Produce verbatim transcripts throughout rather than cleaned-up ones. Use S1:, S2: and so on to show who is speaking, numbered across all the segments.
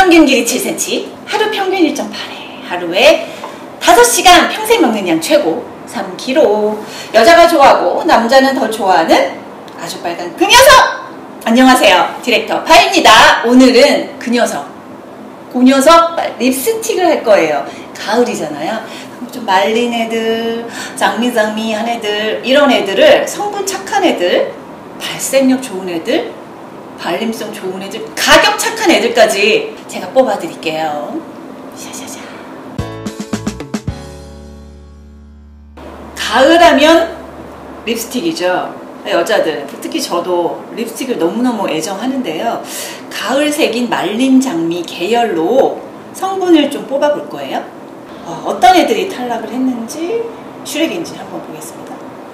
S1: 평균 길이 칠 센티미터, 하루 평균 일 점 팔 회, 하루에 다섯 시간 평생 먹는 양 최고 삼 킬로그램. 여자가 좋아하고 남자는 더 좋아하는 아주 빨간 그 녀석! 안녕하세요, 디렉터 파입니다. 오늘은 그 녀석, 그 녀석 립스틱을 할 거예요. 가을이잖아요. 좀 말린 애들, 장미장미한 애들, 이런 애들을, 성분 착한 애들, 발색력 좋은 애들, 발림성 좋은 애들, 가격 착한 애들까지 제가 뽑아 드릴게요. 샤샤샤. 가을하면 립스틱이죠. 여자들, 특히 저도 립스틱을 너무너무 애정하는데요. 가을색인 말린 장미 계열로 성분을 좀 뽑아 볼 거예요. 어, 어떤 애들이 탈락을 했는지, 슈렉인지 한번 보겠습니다.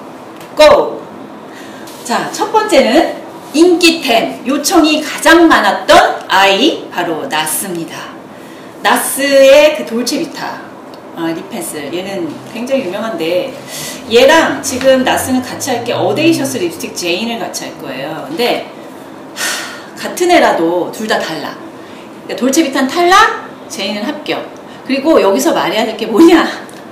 S1: 고! 자, 첫 번째는 인기템, 요청이 가장 많았던 아이, 바로 나스입니다. 나스의 그 돌체비타 아, 립펜슬, 얘는 굉장히 유명한데, 얘랑 지금 나스는 같이 할 게 어데이셔스 립스틱 제인을 같이 할 거예요. 근데 하, 같은 애라도 둘 다 달라. 그러니까 돌체비타는 탈락, 제인은 합격. 그리고 여기서 말해야 될 게 뭐냐,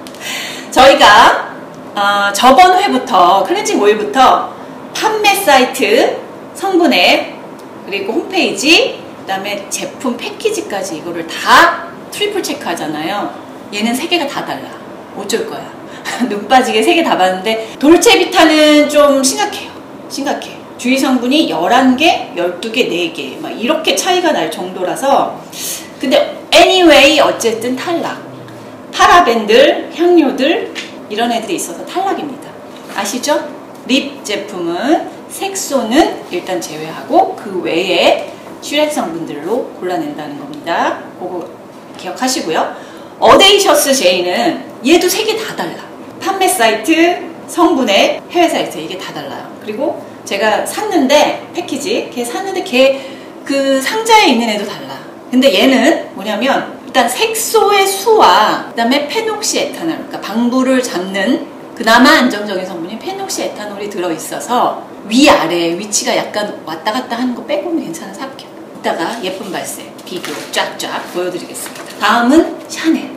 S1: 저희가 어, 저번 회부터, 클렌징 오일부터 판매 사이트, 성분앱, 그리고 홈페이지, 그 다음에 제품 패키지까지 이거를 다 트리플 체크 하잖아요. 얘는 세 개가 다 달라. 어쩔 거야. 눈 빠지게 세 개 다 봤는데, 돌체비타는 좀 심각해요. 심각해. 주의 성분이 열한 개, 열두 개, 네 개 막 이렇게 차이가 날 정도라서. 근데 anyway 어쨌든 탈락. 파라벤들, 향료들 이런 애들이 있어서 탈락입니다. 아시죠? 립 제품은 색소는 일단 제외하고 그 외에 슈렉 성분들로 골라낸다는 겁니다. 그거 기억하시고요. 어데이셔스 제이는 얘도 세 개 다 달라. 판매 사이트, 성분의 해외 사이트, 이게 다 달라요. 그리고 제가 샀는데, 패키지 걔 샀는데 걔 그 상자에 있는 애도 달라. 근데 얘는 뭐냐면, 일단 색소의 수와 그 다음에 페녹시에탄올, 그러니까 방부를 잡는 그나마 안정적인 성분이 페녹시에탄올이 들어있어서 위아래 위치가 약간 왔다 갔다 하는 거 빼고는 괜찮아서 합격. 이따가 예쁜 발색 비교 쫙쫙 보여드리겠습니다. 다음은 샤넬.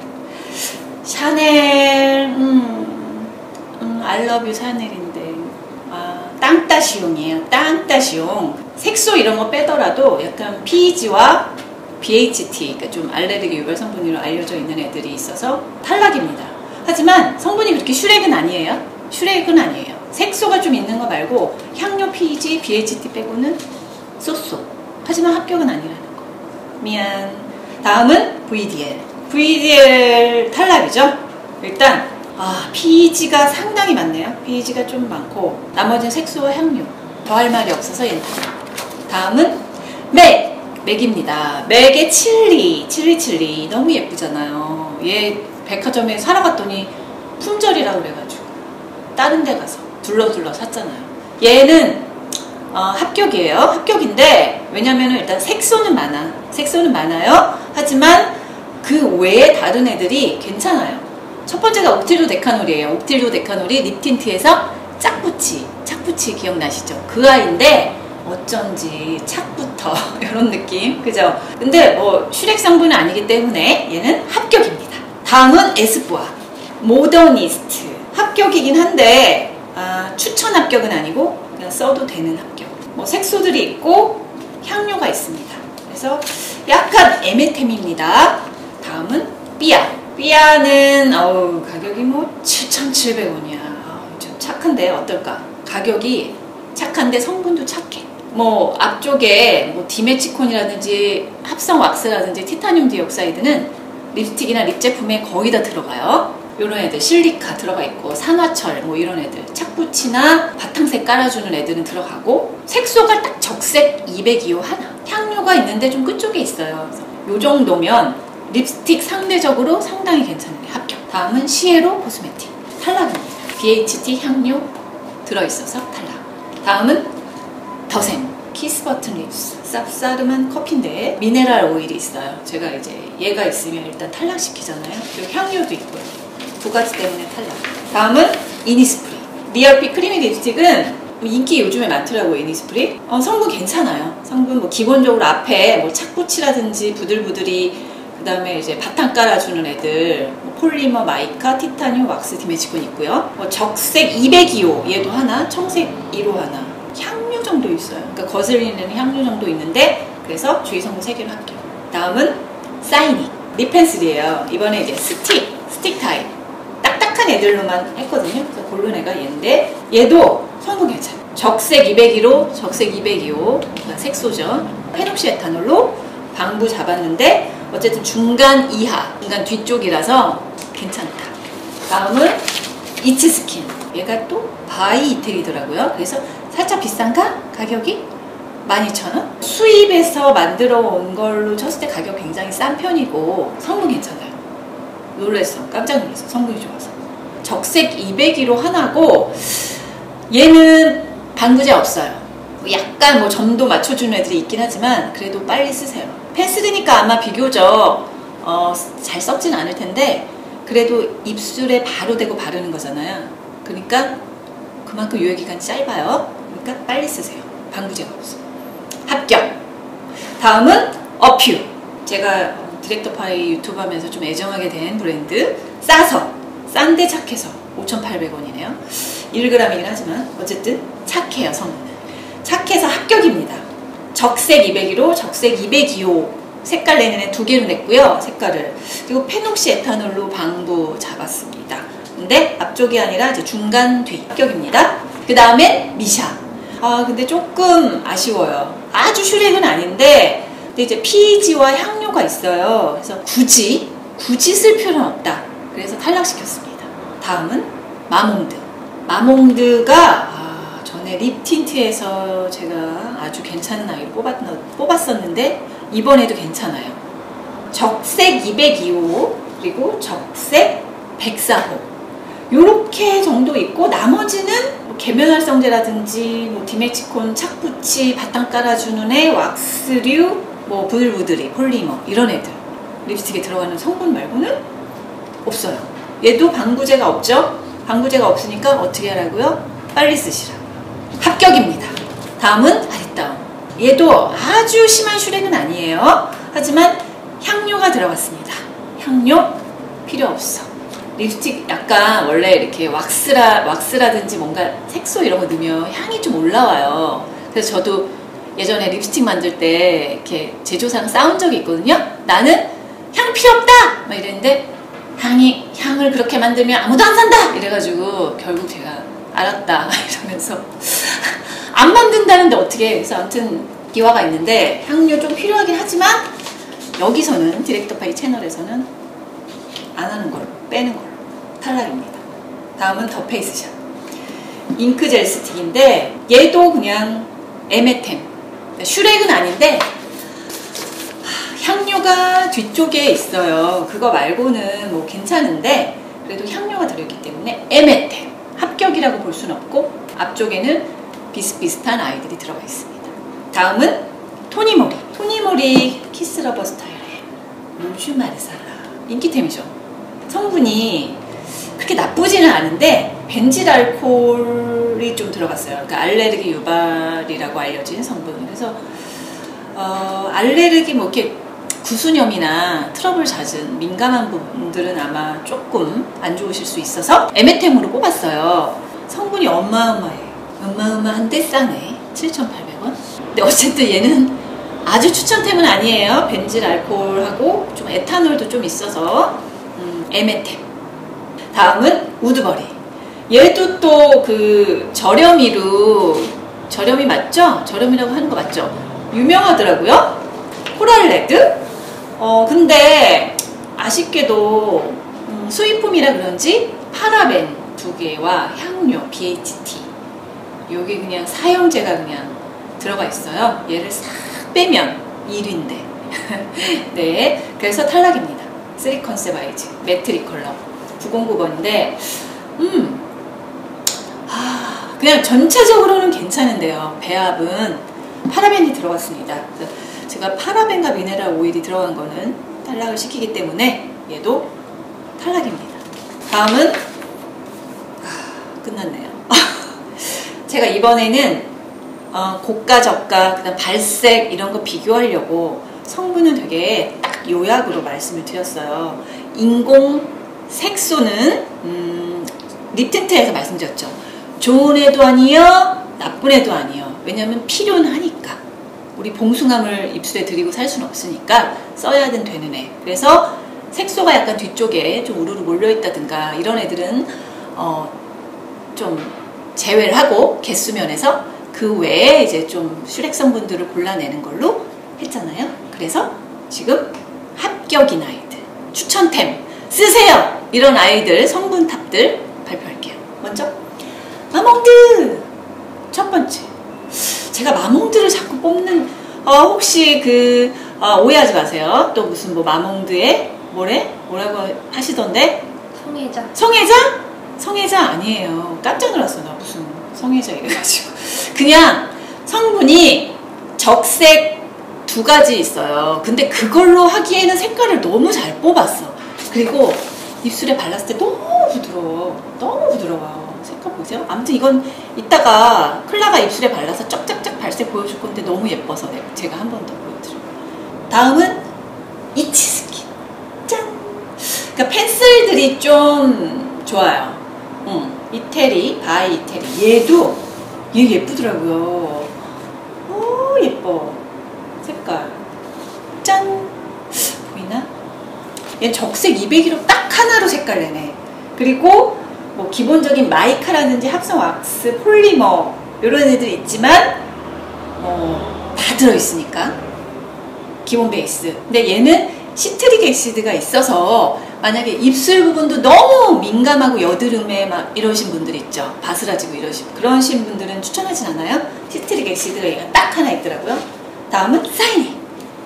S1: 샤넬, 음, 음, I love you 샤넬인데, 아, 땅따시용이에요. 땅따시용. 색소 이런 거 빼더라도 약간 피이지와 비에이치티, 그러니까 좀 알레르기 유발 성분으로 알려져 있는 애들이 있어서 탈락입니다. 하지만 성분이 그렇게 슈렉은 아니에요. 슈렉은 아니에요. 색소가 좀 있는 거 말고 향료, 피이지, 비에이치티 빼고는 쏘쏘. 하지만 합격은 아니라는 거. 미안. 다음은 브이디엘. 브이디엘 탈락이죠. 일단 아, 피이지가 상당히 많네요. 피이지가 좀 많고 나머지는 색소와 향료. 더 할 말이 없어서 얘는 탈락. 다음은 맥. 맥입니다. 맥의 칠리. 칠리 칠리. 너무 예쁘잖아요. 얘 백화점에 사러 갔더니 품절이라고 그래가지고 다른 데 가서 둘러둘러 샀잖아요. 얘는 어, 합격이에요. 합격인데, 왜냐면은 일단 색소는 많아. 색소는 많아요. 하지만 그 외에 다른 애들이 괜찮아요. 첫 번째가 옥틸도 데카놀이에요. 옥틸도 데카놀이 립틴트에서 짝붙이. 착붙이 기억나시죠? 그 아이인데 어쩐지 착부터 이런 느낌. 그죠? 근데 뭐 슈렉 성분은 아니기 때문에 얘는 합격입니다. 다음은 에스쁘아. 모더니스트. 합격이긴 한데 아, 추천 합격은 아니고 그냥 써도 되는 합격. 뭐 색소들이 있고 향료가 있습니다. 그래서 약간 애매템입니다. 다음은 삐아. 삐아는 어우, 가격이 뭐 칠천칠백 원이야. 어우, 좀 착한데 어떨까? 가격이 착한데 성분도 착해. 뭐 앞쪽에 뭐 디메치콘이라든지 합성 왁스라든지 티타늄 디옥사이드는 립스틱이나 립 제품에 거의 다 들어가요. 요런 애들 실리카 들어가 있고 산화철 뭐 이런 애들 착붙이나 바탕색 깔아주는 애들은 들어가고 색소가 딱 적색 이백이 호 하나. 향료가 있는데 좀 끝쪽에 있어요. 그래서 요 정도면 립스틱 상대적으로 상당히 괜찮은 게 합격. 다음은 시에로 코스메틱. 탈락입니다. 비에이치티 향료 들어있어서 탈락. 다음은 더샘. 키스버튼 립스. 쌉싸름한 커피인데 미네랄 오일이 있어요. 제가 이제 얘가 있으면 일단 탈락시키잖아요. 그리고 향료도 있고요. 두 가지 때문에 탈락. 다음은 이니스프리. 리얼핏 크리미 립스틱은 인기 요즘에 많더라고요. 이니스프리. 어, 성분 괜찮아요. 성분 뭐 기본적으로 앞에 뭐 착붙이라든지 부들부들이, 그 다음에 이제 바탕 깔아주는 애들 뭐 폴리머, 마이카, 티타늄, 왁스, 디메치콘 있고요. 뭐 적색 이백이 호 얘도 하나, 청색 일 호 하나, 향료 정도 있어요. 그러니까 거슬리는 향료 정도 있는데, 그래서 주의 성분 세 개로 합격. 다음은 사이닉 립 펜슬이에요. 이번에 이제 스틱 스틱 타입 딱딱한 애들로만 했거든요. 그래서 고른 애가 얘인데, 얘도 성분 괜찮아요. 적색 이백일 호, 적색 이백이 호, 색소죠. 페녹시에탄올로 방부 잡았는데 어쨌든 중간 이하, 중간 뒤쪽이라서 괜찮다. 다음은 이츠스킨. 얘가 또 바이 이태리더라고요. 그래서 살짝 비싼가? 가격이? 만 이천 원? 수입에서 만들어 온 걸로 쳤을 때 가격 굉장히 싼 편이고 성분 괜찮아요. 놀랬어. 깜짝 놀랐어. 성분이 좋아서. 적색 이백일 호 하나고, 얘는 방부제 없어요. 약간 뭐 점도 맞춰주는 애들이 있긴 하지만 그래도 빨리 쓰세요. 펜슬이니까 아마 비교적 어, 잘 썩진 않을 텐데, 그래도 입술에 바로 대고 바르는 거잖아요. 그러니까 그만큼 유효기간이 짧아요. 그러니까 빨리 쓰세요. 방부제가 없어. 합격! 다음은 어퓨. 제가 디렉터 파이 유튜브 하면서 좀 애정하게 된 브랜드. 싸서, 싼데 착해서 오천팔백 원이네요 일 그램이긴 하지만 어쨌든 착해요. 성분은 착해서 합격입니다. 적색 이백일 호, 적색 이백이 호 색깔 내는 애 두 개로 냈고요. 색깔을. 그리고 페녹시에탄올로 방부 잡았습니다. 근데 앞쪽이 아니라 이제 중간 뒤 합격입니다. 그 다음에 미샤. 아 근데 조금 아쉬워요. 아주 슈렉은 아닌데, 근데 이제 피지와 향료가 있어요. 그래서 굳이 굳이 쓸 필요는 없다. 그래서 탈락시켰습니다. 다음은 마몽드. 마몽드가 아, 전에 립 틴트에서 제가 아주 괜찮은 아이를 뽑았, 뽑았었는데 이번에도 괜찮아요. 적색 이백이 호 그리고 적색 백사 호 요렇게 정도 있고, 나머지는 뭐 계면활성제라든지 뭐 디메치콘, 착붙이, 바탕 깔아주는 애, 왁스류, 뭐 부들부들이, 폴리머 이런 애들 립스틱에 들어가는 성분 말고는 없어요. 얘도 방부제가 없죠. 방부제가 없으니까 어떻게 하라고요? 빨리 쓰시라. 합격입니다. 다음은 아리따움. 얘도 아주 심한 슈렉은 아니에요. 하지만 향료가 들어갔습니다. 향료 필요 없어. 립스틱 약간 원래 이렇게 왁스라, 왁스라든지 뭔가 색소 이런 거 넣으면 향이 좀 올라와요. 그래서 저도 예전에 립스틱 만들 때 이렇게 제조사랑 싸운 적이 있거든요. 나는 향 필요 없다! 막 이랬는데, 향이, 향을 그렇게 만들면 아무도 안 산다! 이래가지고 결국 제가 알았다 이러면서 안 만든다는데 어떻게 해. 그래서 아무튼 기화가 있는데 향료 좀 필요하긴 하지만 여기서는 디렉터 파이 채널에서는 안 하는 걸로, 빼는 걸로 탈락입니다. 다음은 더 페이스샵 잉크 젤 스틱인데, 얘도 그냥 에메템. 슈렉은 아닌데 향료가 뒤쪽에 있어요. 그거 말고는 뭐 괜찮은데 그래도 향료가 들어있기 때문에 에메템 합격이라고 볼 수는 없고, 앞쪽에는 비슷비슷한 아이들이 들어가 있습니다. 다음은 토니모리. 토니모리 키스러버 스타일의 로즈 마르살라. 인기템이죠. 성분이 그렇게 나쁘지는 않은데 벤질 알코올이 좀 들어갔어요. 그러니까 알레르기 유발이라고 알려진 성분. 그래서 어, 알레르기 뭐 이렇게 구수염이나 트러블 잦은 민감한 분들은 아마 조금 안 좋으실 수 있어서 에메템으로 뽑았어요. 성분이 어마어마해요. 어마어마한데 싸네. 칠천팔백 원. 근데 어쨌든 얘는 아주 추천템은 아니에요. 벤질 알코올하고 좀 에탄올도 좀 있어서 음, 에메템. 다음은 우드버리. 얘도 또 그 저렴이로, 저렴이 맞죠? 저렴이라고 하는 거 맞죠? 유명하더라고요. 코랄레드. 어 근데 아쉽게도 음, 수입품이라 그런지 파라벤 두 개와 향료 비에이치티 여기 그냥 사형제가 그냥 들어가 있어요. 얘를 싹 빼면 일 위인데 네, 그래서 탈락입니다. 쓰리 컨셉 아이즈 매트릭 컬러 구공구 번인데 음 아, 그냥 전체적으로는 괜찮은데요. 배합은 파라벤이 들어갔습니다. 제가 파라벤과 미네랄 오일이 들어간 거는 탈락을 시키기 때문에 얘도 탈락입니다. 다음은 아, 끝났네요. 제가 이번에는 어, 고가 저가 그다음 발색 이런 거 비교하려고 성분은 되게 딱 요약으로 말씀을 드렸어요. 인공 색소는 음, 립 틴트에서 말씀드렸죠. 좋은 애도 아니요 나쁜 애도 아니요. 왜냐면 필요는 하니까. 우리 봉숭아물 입술에 들이고 살 수는 없으니까 써야는 되는 애. 그래서 색소가 약간 뒤쪽에 좀 우르르 몰려있다든가 이런 애들은 어, 좀 제외를 하고 개수면에서 그 외에 이제 좀 슈렉 성분들을 골라내는 걸로 했잖아요. 그래서 지금 합격인 아이들, 추천템 쓰세요! 이런 아이들 성분 탑들 발표할게요. 먼저 마몽드! 첫 번째, 제가 마몽드를 자꾸 뽑는 어, 혹시 그 어, 오해하지 마세요. 또 무슨 뭐 마몽드에 뭐래? 뭐라고 하시던데?
S2: 성애자.
S1: 성애자? 성애자 아니에요. 깜짝 놀랐어. 나 무슨 성애자 이래가지고. 그냥 성분이 적색 두 가지 있어요. 근데 그걸로 하기에는 색깔을 너무 잘 뽑았어. 그리고 입술에 발랐을 때 너무 부드러워. 너무 부드러워요. 색깔 보세요. 아무튼 이건 이따가 클라가 입술에 발라서 쩍쩍쩍 발색 보여줄 건데 너무 예뻐서 제가 한 번 더 보여드려요. 다음은 이치스킨. 짠! 그러니까 펜슬들이 좀 좋아요. 응. 이태리, 바이 이태리. 얘도 얘 예쁘더라고요. 오, 예뻐. 색깔. 짠! 보이나? 얘 적색 이백일 호 딱 하나로 색깔 내네. 그리고 뭐 기본적인 마이카라든지 합성 왁스, 폴리머 이런 애들 있지만 뭐 다 들어있으니까 기본 베이스. 근데 얘는 시트릭 애시드가 있어서 만약에 입술 부분도 너무 민감하고 여드름에 막 이러신 분들 있죠. 바스라지고 이러신 그런 신 분들은 추천하진 않아요. 시트릭 애시드가 얘가 딱 하나 있더라고요. 다음은 사이닉.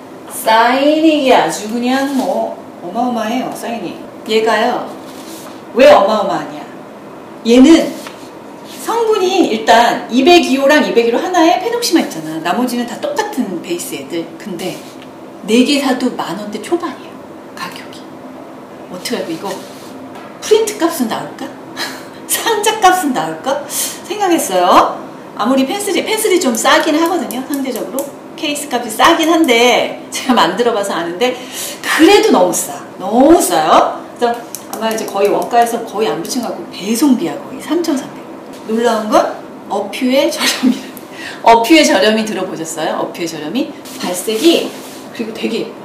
S1: 사이닉이 아주 그냥 뭐 어마어마해요. 사이닉. 얘가요. 왜 어마어마하냐? 얘는 성분이 일단 이백이 호랑 이백일 호 하나에 페녹시마 있잖아. 나머지는 다 똑같은 베이스 애들. 근데 네 개 사도 만 원대 초반이에요. 가격이. 어떻게 알고 이거 프린트 값은 나올까? 상자 값은 나올까? 생각했어요. 아무리 펜슬이, 펜슬이 좀 싸긴 하거든요. 상대적으로. 케이스 값이 싸긴 한데 제가 만들어봐서 아는데 그래도 너무 싸. 너무 싸요. 그래서 아마 이제 거의 원가에서 거의 안 붙인 것 같고 배송비야 거의 삼천삼백 원. 놀라운 건 어퓨의 저렴이. 어퓨의 저렴이 들어보셨어요? 어퓨의 저렴이? 발색이 그리고 되게 예뻐.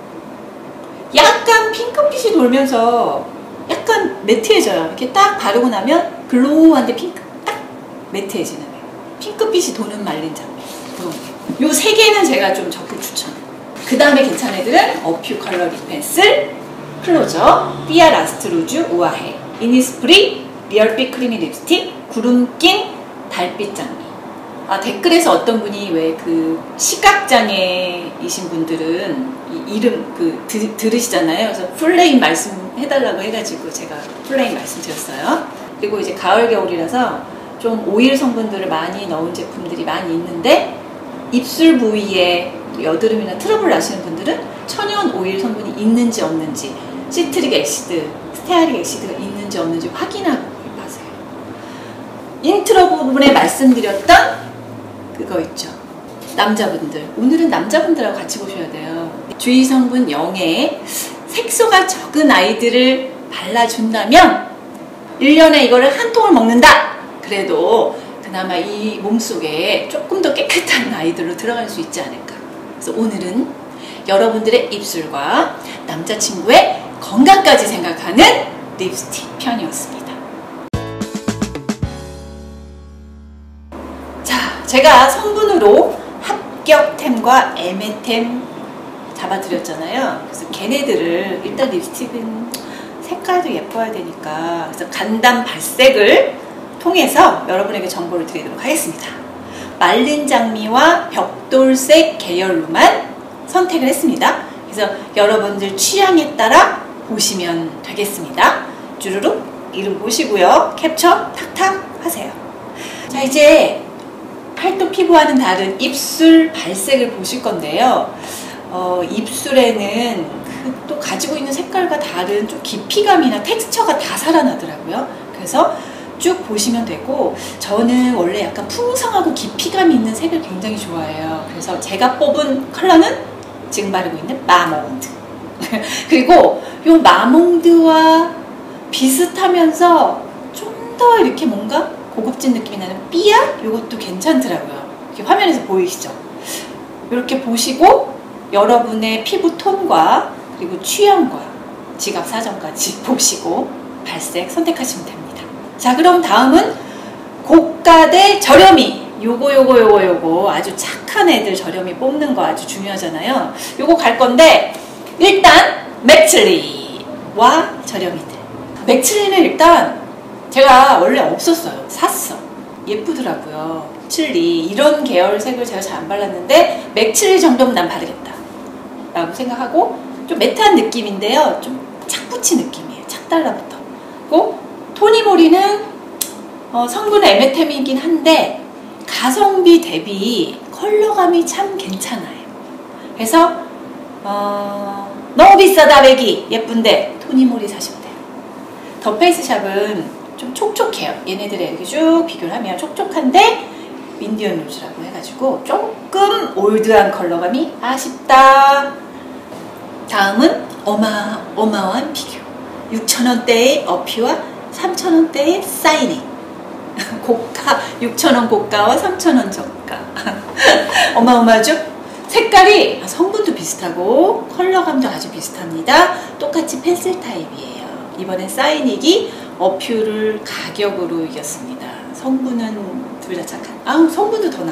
S1: 약간 핑크빛이 돌면서 약간 매트해져요. 이렇게 딱 바르고 나면 글로우한데 핑크 딱 매트해지는 애. 핑크빛이 도는 말린 장미. 그런 게. 요 세 개는 제가 좀 적극 추천. 그 다음에 괜찮은 애들은 어퓨 컬러 립 펜슬, 클로저, 삐아 라스트 루즈 우아해, 이니스프리, 리얼빛 크리미 립스틱, 구름 낀 달빛 장미. 아, 댓글에서 어떤 분이 왜 그 시각장애이신 분들은 이 이름 그 드, 들으시잖아요. 그래서 풀네임 말씀해달라고 해가지고 제가 풀네임 말씀드렸어요. 그리고 이제 가을 겨울이라서 좀 오일 성분들을 많이 넣은 제품들이 많이 있는데 입술 부위에 여드름이나 트러블 나시는 분들은 천연 오일 성분이 있는지 없는지, 시트릭 애시드, 스테아릭 애시드가 있는지 없는지 확인하고 구입하세요. 인트로 부분에 말씀드렸던 그거 있죠. 남자분들. 오늘은 남자분들하고 같이 보셔야 돼요. 주의 성분 영에 색소가 적은 아이들을 발라준다면 일 년에 이거를 한 통을 먹는다. 그래도 그나마 이 몸속에 조금 더 깨끗한 아이들로 들어갈 수 있지 않을까. 그래서 오늘은 여러분들의 입술과 남자친구의 건강까지 생각하는 립스틱 편이었습니다. 자, 제가 성분으로 합격템과 애매템 잡아드렸잖아요. 그래서 걔네들을 일단 립스틱은 색깔도 예뻐야 되니까 그래서 간단 발색을 통해서 여러분에게 정보를 드리도록 하겠습니다. 말린 장미와 벽돌색 계열로만 선택을 했습니다. 그래서 여러분들 취향에 따라 보시면 되겠습니다. 주르륵 이름 보시고요. 캡처 탁탁 하세요. 자, 이제 팔도 피부와는 다른 입술 발색을 보실 건데요. 어, 입술에는 그 또 가지고 있는 색깔과 다른 좀 깊이감이나 텍스처가 다 살아나더라고요. 그래서 쭉 보시면 되고, 저는 원래 약간 풍성하고 깊이감 있는 색을 굉장히 좋아해요. 그래서 제가 뽑은 컬러는 지금 바르고 있는 마몽드. 그리고 이 마몽드와 비슷하면서 좀 더 이렇게 뭔가 고급진 느낌이 나는 삐아? 이것도 괜찮더라고요. 이렇게 화면에서 보이시죠? 이렇게 보시고 여러분의 피부 톤과 그리고 취향과 지갑 사정까지 보시고 발색 선택하시면 됩니다. 자, 그럼 다음은 고가 대 저렴이. 요거 요거 요거 요거 아주 착한 애들 저렴이 뽑는 거 아주 중요하잖아요. 요거 갈 건데, 일단 맥틀리와 저렴이들. 맥틀리는 일단 제가 원래 없었어요. 샀어. 예쁘더라고요. 맥틀리 이런 계열 색을 제가 잘 안 발랐는데 맥틀리 정도면 난 바르겠다 라고 생각하고, 좀 매트한 느낌인데요. 좀 착 붙인 느낌이에요. 착 달라붙어. 그리고 토니모리는 어, 성분은 엠에스엠이긴 한데 가성비 대비 컬러감이 참 괜찮아요. 그래서 어, 너무 비싸다 배기 예쁜데 토니모리 사시면 돼요. 더 페이스샵은 좀 촉촉해요. 얘네들에 이렇게 쭉 비교를 하면 촉촉한데 민디언 루즈라고 해가지고 조금 올드한 컬러감이 아쉽다. 다음은 어마, 어마어마한 비교. 육천 원대의 어퓨와 삼천 원대의 사이닝. 고가, 육천 원 고가와 삼천 원 저가. 어마어마하죠? 색깔이 성분도 비슷하고 컬러감도 아주 비슷합니다. 똑같이 펜슬 타입이에요. 이번엔 사이닉이 어퓨를 가격으로 이겼습니다. 성분은 둘 다 착한. 아, 성분도 더 나아.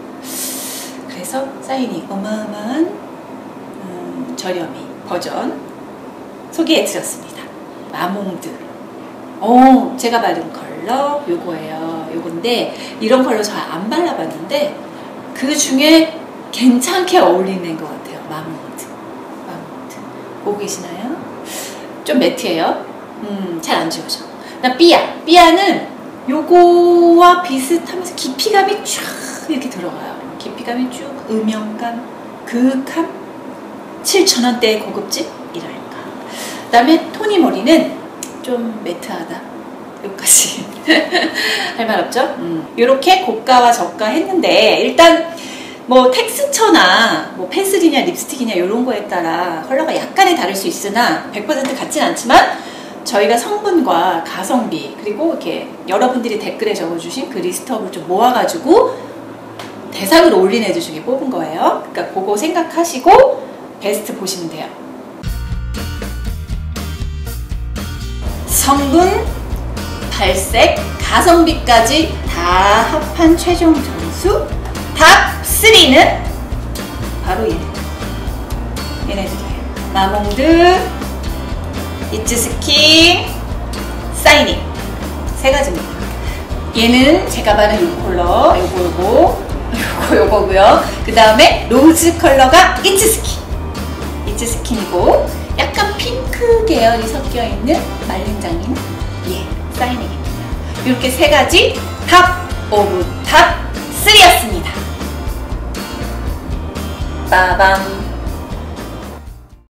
S1: 그래서 사이닉 어마어마한 음, 저렴이 버전 소개해드렸습니다. 마몽드. 어, 제가 바른 컬러 요거예요. 요건데 이런 컬러 잘 안 발라봤는데 그 중에 괜찮게 어울리는 것 같아요. 마몽드. 마몽드. 보고 계시나요? 좀 매트해요. 음, 잘 안 지워져. 나 삐아. 삐아는 요거와 비슷하면서 깊이감이 쫙 이렇게 들어가요. 깊이감이 쭉 음영감, 그윽함, 칠천 원대의 고급집이랄까. 그 다음에 토니모리는 좀 매트하다. 여기까지. 할 말 없죠? 음. 이렇게 고가와 저가 했는데, 일단 뭐 텍스처나 뭐 펜슬이냐 립스틱이냐 이런 거에 따라 컬러가 약간의 다를 수 있으나 백 퍼센트 같진 않지만, 저희가 성분과 가성비 그리고 이렇게 여러분들이 댓글에 적어주신 그 리스트업을 좀 모아가지고 대상으로 올린 애들 중에 뽑은 거예요. 그러니까 그거 생각하시고 베스트 보시면 돼요. 성분, 발색, 가성비까지 다 합한 최종 점수 탑 쓰리는 바로 얘네들. 얘네들이에요. 마몽드, 이츠스킨, 사이닝 세 가지입니다. 얘는 제가 바른 이 컬러, 요거 요거 요거 요거고요. 그 다음에 로즈 컬러가 이츠스킨, 이츠스킨이고 약간 핑크 계열이 섞여 있는 말린장인 예 사이닝입니다. 이렇게 세 가지 탑 오브 탑 쓰리였습니다. 빠밤.